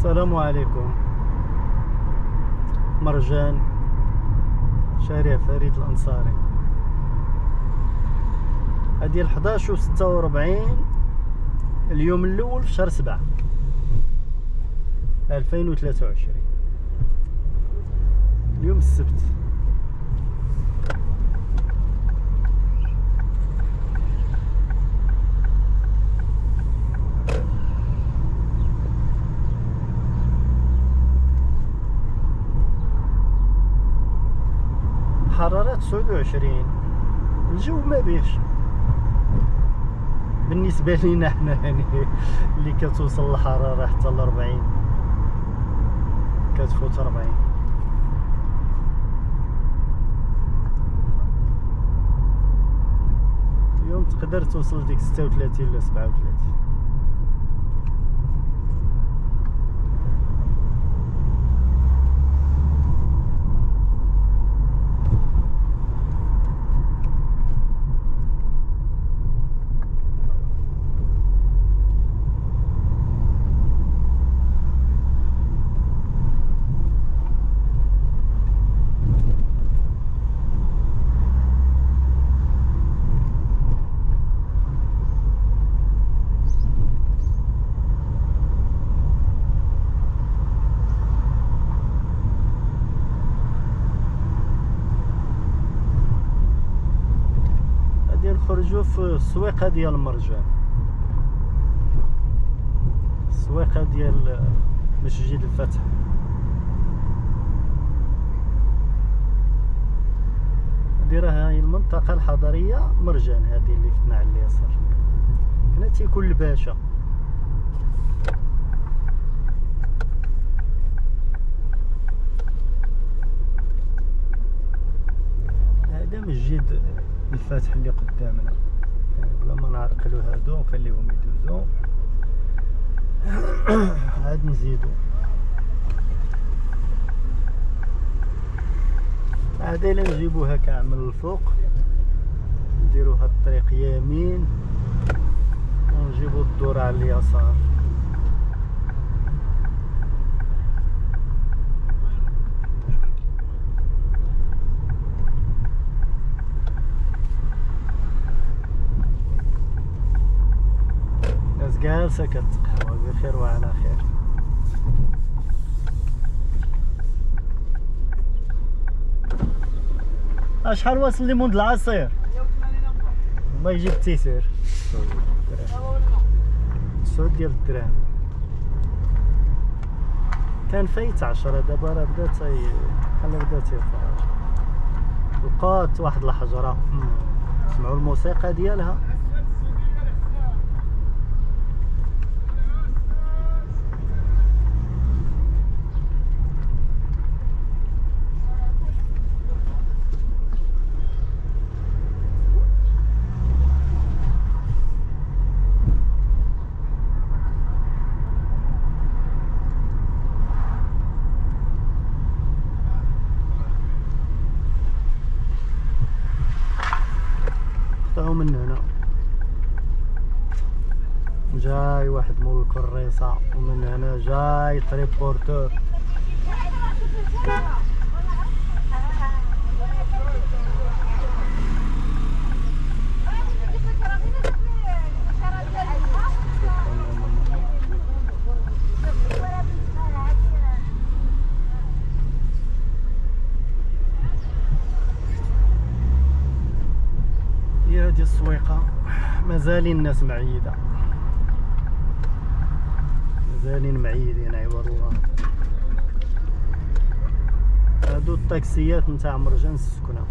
السلام عليكم. مرجان شارع فريد الأنصاري. هذه 11:46 اليوم الأول في شهر 7 2023. اليوم السبت. حرارة 29. الجو ما بيش بالنسبة لينا حنا، يعني اللي كتوصل الحرارة حتى ل 40، كتفوت 40. اليوم تقدر توصل ديك 36 ولا 37. نخرجوا في السويقة ديال مرجان، السويقة ديال مسجد الفتح. هادي راه هاي المنطقة الحضرية مرجان، هادي اللي فتنا على اليسار هنا تيكون الباشا. هذا مسجد الفتح اللي قدامنا، بلا ما نعرقلو هادو ونخليهم يدوزو. عاد نزيدو، عاد الا نجيبوها كاع من الفوق، نديرو هاد الطريق يمين ونجيبو الدورة على اليسار. جالسة كتقهوى بخير وعلى خير. شحال واصل لي منذ العصير؟ ما يجيب التيسير 9 ديال الدراهم. كان فايت 10، دابا راه بدا بحال بدا تيخرج. لقات واحد الحجرة، سمعوا الموسيقى ديالها. من هنا جاي واحد مول الكريصة، ومن هنا جاي تريبورتور. هادي السويقة مازال الناس معيدة، مازالين معيدين عيوروها. هادو الطاكسيات نتاع مرجان السكنة.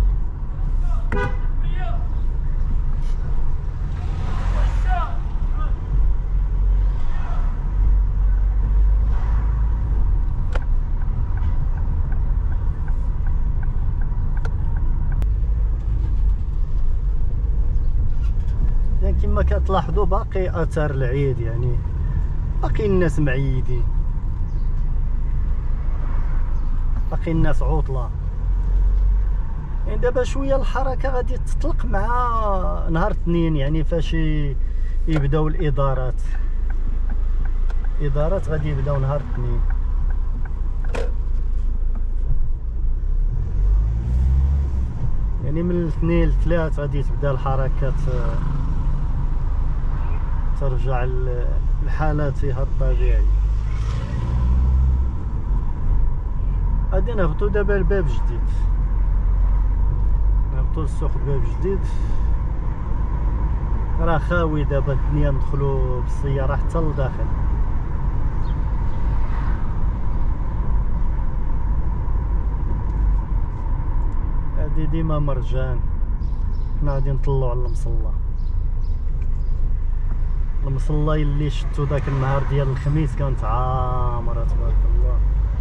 كما كتلاحظوا باقي اثار العيد، يعني باقي الناس معيدين، باقي الناس عطلة. يعني دابا شويه الحركه غادي تطلق مع نهار الاثنين، يعني فاش يبداو الادارات الادارات غادي يبداو نهار الاثنين. يعني من الاثنين للثلاث غادي تبدا الحركات ترجع لحالاتها الطبيعية. غادي نهبطو دابا لباب جديد، نهبطو للسوق باب جديد، راه خاوي دابا الدنيا، ندخلو بالسيارة حتى لداخل. هادي ديما مرجان. حنا غادي نطلعو على المصلى، المصلى اللي شفتو داك النهار ديال الخميس كانت عامرة تبارك الله.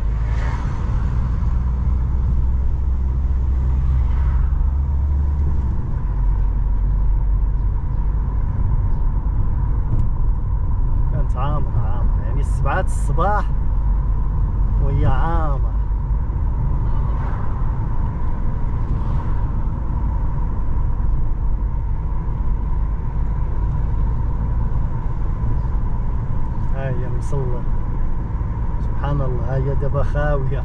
كانت عامرة يعني 7 الصباح وهي عامرة. هاهي المصلى سبحان الله، هاهي دابا خاوية.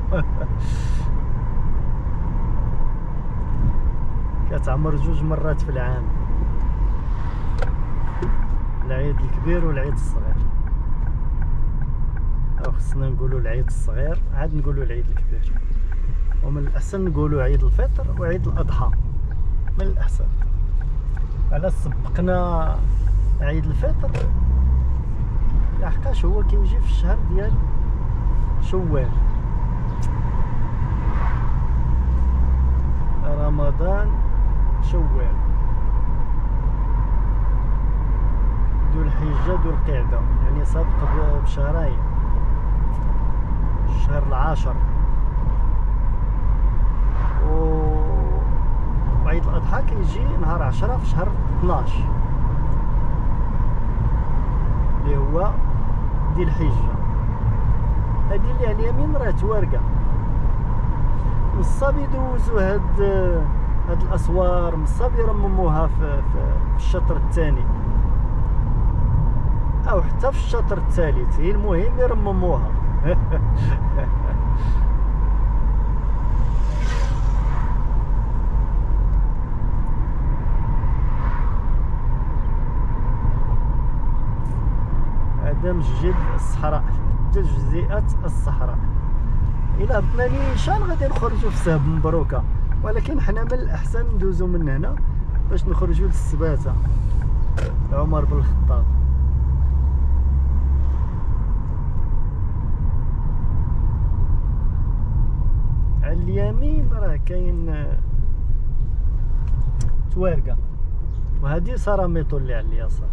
كتعمر 2 مرات في العام، العيد الكبير والعيد الصغير، او خصنا نقولوا العيد الصغير عاد نقولوا العيد الكبير، ومن الاحسن نقولوا عيد الفطر وعيد الاضحى، من الاحسن. على سبقنا عيد الفطر لحقاش هو كيجي في الشهر ديال شوال، رمضان شوال، ذو الحجة ذو القعدة، يعني سابق بشهرين، الشهر العاشر. وعيد الأضحى كيجي نهار 10 في شهر 12 اللي هو ديال الحجة. هادي اللي على اليمين راه توارقة، نصاب يدوزو هاد الاسوار، نصاب يرمموها في الشطر الثاني او حتى في الشطر الثالث، هي المهم يرمموها. هذا مسجد الصحراء، تجزئة الصحراء. الى هبطنا نيشان غادي نخرجوا في سهب مبروكه، ولكن حنا من الاحسن ندوزو من هنا باش نخرجوا للسباتة عمر بن الخطاب. على اليمين راه كاين توارقه، وهذه سراميطو اللي على اليسار.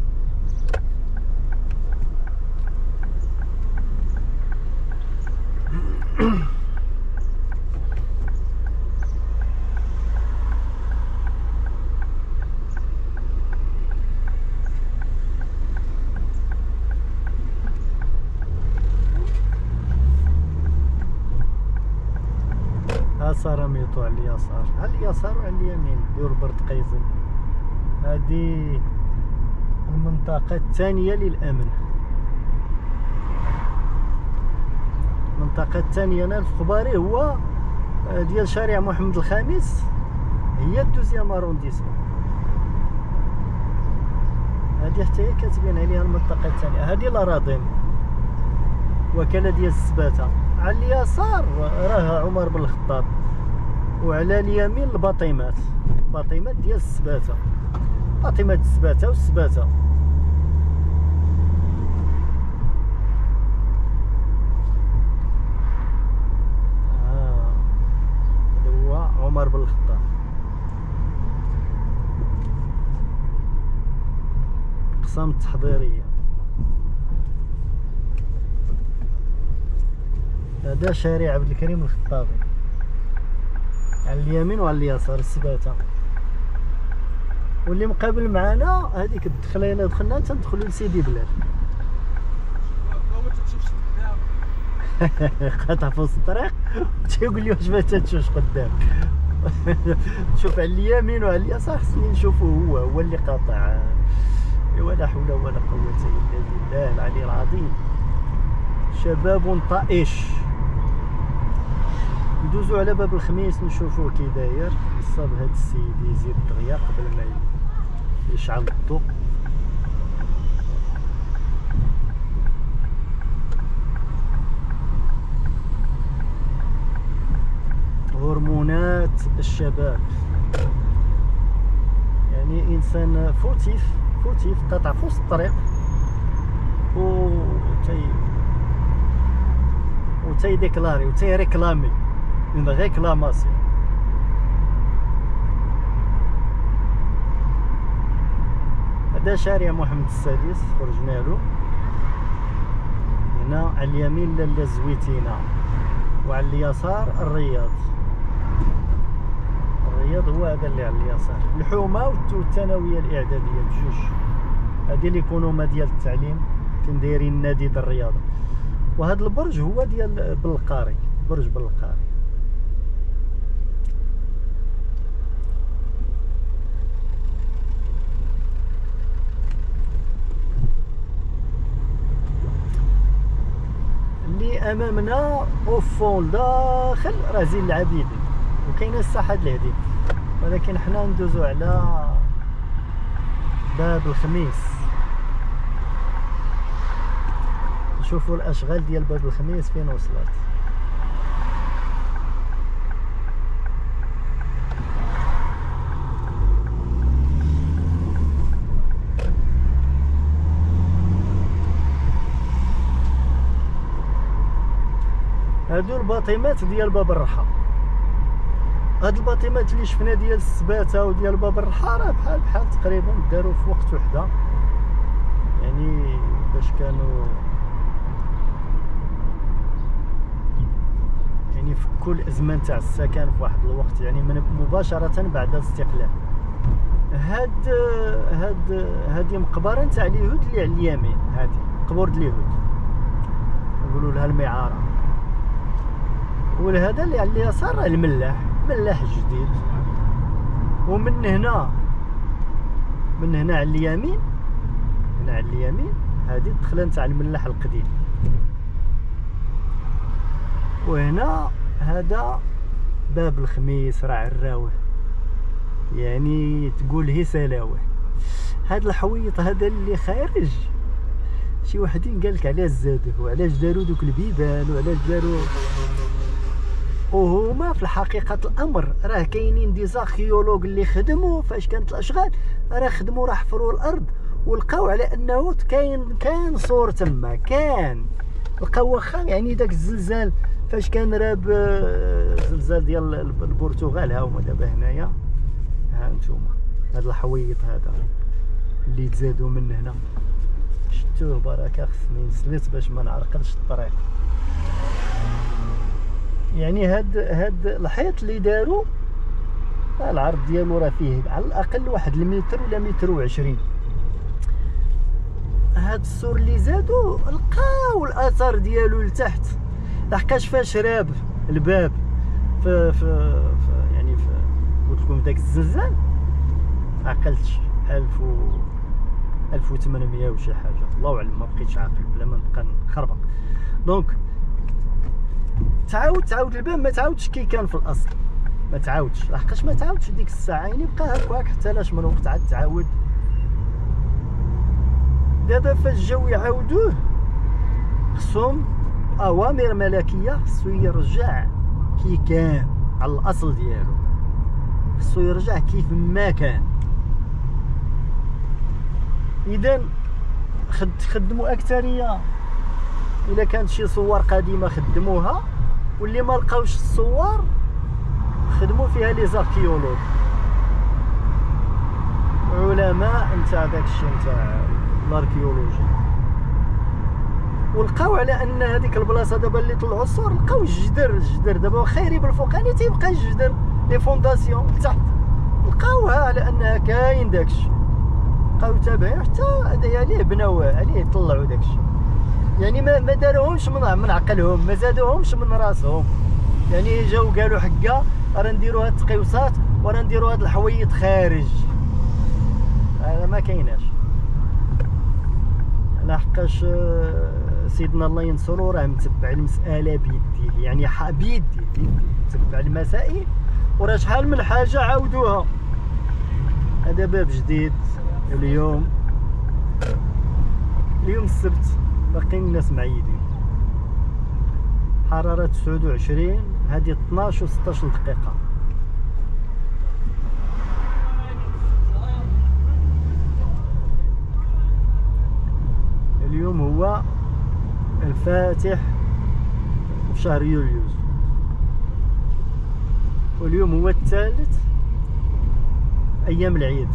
سراميطو على اليسار، على اليسار وعلى اليمين ديور برتقيزن. هذه المنطقة الثانية للأمن. المنطقة الثانية أنا في خباري هو ديال شارع محمد الخامس، هي الدوزيام ارونديسمون. هذه حتى هي كاتبين عليها المنطقة الثانية. هذه الأراضي وكالة ديال السباتة. على اليسار راه عمر بن الخطاب، وعلى اليمين الباطيمات، الباطيمات ديال السباتة، باطيمات السباتة والسباتة. هذا هو عمر بن الخطاب. اقسام التحضيرية. هذا شارع عبد الكريم الخطابي على اليمين وعلى اليسار السباتة. واللي مقابل معنا هذيك الدخله، الا دخلنا تندخلوا لسيدي بلال. قاطع في وسط الطريق تيقول لي واش ما تتشوفش قدام. شوف على اليمين وعلى اليسار، خصني نشوفو هو اللي قاطع ولا حول ولا قوة إلا بالله العلي العظيم. شباب طائش. ندوزو على باب الخميس نشوفوه كي داير. نصاب هاد السيد يزيد دغيا قبل ما يشعل الضوء. هرمونات الشباب، يعني انسان فوتيف قاطع في وسط الطريق و ديكلاري و ريكلامي اون ريكلاماسيون. هذا شارع محمد السادس خرجنا له. هنا على اليمين لاله الزويتينه وعلى اليسار الرياض. الرياض هو هذا اللي على اليسار. الحومه والثانويه الاعداديه بجوج، هذه ليكونوما ديال التعليم فين دايرين نادي الرياضه. وهذا البرج هو ديال بلقاري، برج بلقاري. اللي امامنا اوفون داخل راه زين العابدين وكاينه الساحه الهدي، ولكن حنا ندوزو على باب الخميس نشوفوا الاشغال ديال باب الخميس فين وصلت. هادو الباطمات ديال باب الرحا. هاد الباطمات اللي شفنا ديال السباته وديال باب الرحا راه بحال تقريبا داروا في وقت وحده، يعني باش كانوا يعني فكوا الازمان تاع السكن في واحد الوقت، يعني من مباشره بعد الاستقلال. هادي مقبره تاع اليهود اللي على اليمين، هادي قبور اليهود نقولوا لها المعاره. وهذا اللي على اليسار راه الملاح، ملاح جديد. ومن هنا على اليمين، هنا على اليمين هذه الدخله نتاع الملاح القديم. وهنا هذا باب الخميس راه عراوه، يعني تقول هي سلاوه. هذا الحويط هذا اللي خارج شي وحدين قالك علاش زادوه وعلاش داروا دوك البيبان وعلاش داروا. وهما في الحقيقة الأمر راه كاينين دي زاركيولوج اللي خدموا فاش كانت الأشغال، راه خدموا راه حفروا الأرض ولقاو على أنه كاين صور تما، كان لقاو واخا يعني داك الزلزال فاش كان راب زلزال ديال البرتغال. ها هما دابا هنايا، ها انتوما هاد الحويط هذا اللي تزادوا من هنا شتوه بركة. خصني نسلت باش ما نعرقلش الطريق. يعني هاد الحيط اللي داروا العرض ديالو راه فيه على الاقل واحد المتر ولا متر و20. هاد السور اللي زادوا لقاو الاثر ديالو لتحت، لحقاش فاش راب الباب في يعني قلت لكم داك الزلزال عقلتش 1800 وشي حاجه، الله اعلم، ما بقيتش عاقل بلا ما نبقى نخربق. دونك تعاود الباب ما تعاودش كي كان في الاصل، ما تعاودش، لحقاش ما تعاودش ديك الساعه، يعني بقى هكاك حتى لاش من وقت عاد تعاود. دابا فاش جاو يعاودوه خصهم اوامر ملكيه، خصو يرجع كي كان على الاصل ديالو، خصو يرجع كيف ما كان. اذا خدموا اكثريه الا كانت شي صور قديمه خدموها، واللي ما لقاوش الصور خدموا فيها لي زاركيولوج علماء نتاع داكشي نتاع الاركيولوجي، ولقاو على ان هذيك البلاصه دابا اللي طلعوا الصور لقاو الجدر دابا واخا يريب الفوقاني تيبقى الجدر لي فونداسيون لتحت، لقاوها على انها كاين داكشي، بقاو تابعين حتى هذايا عليه بناو عليه طلعوا داكشي. يعني ما داروهمش من عقلهم، ما زادوهمش من راسهم، يعني جاو قالوا حكا راه نديروا هاد التقيوسات وراه نديروا هاد الحويط خارج، هذا ما كايناش. لحقاش سيدنا الله ينصرو راه متبع المسألة بيديه، يعني بيديه متبع المسائل، وراه شحال من حاجة عاودوها. هذا باب جديد اليوم السبت، باقيين الناس معيدين. حرارة 29، هذه 12 و 16 دقيقة. اليوم هو الفاتح في شهر يوليوز، واليوم هو الثالث أيام العيد،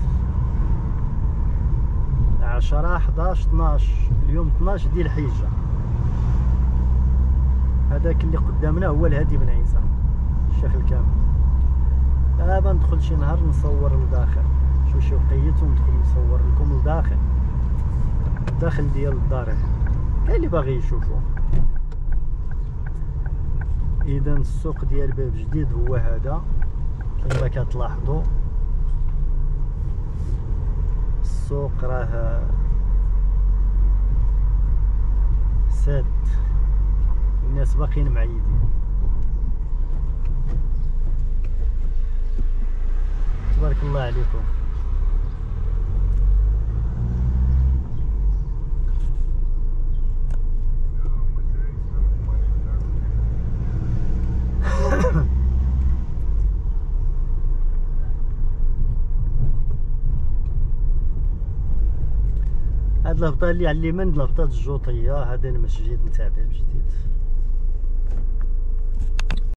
10 11 12. اليوم 12 ديال الحجة. هذاك اللي قدامنا هو الهادي بن عيسى الشيخ الكامل. دابا ندخل شي نهار نصور لداخل، شو وقيت وندخل نصور لكم لداخل، الداخل ديال الدار. كاين اللي باغي يشوفو. اذا السوق ديال باب جديد هو هذا كما كتلاحظوا. السوق راه ساد، الناس باقيين معيدين. تبارك الله عليكم. هاد الهبطة اللي على اليمين الهبطة الجوطية، هذا المسجد نتاع باب جديد.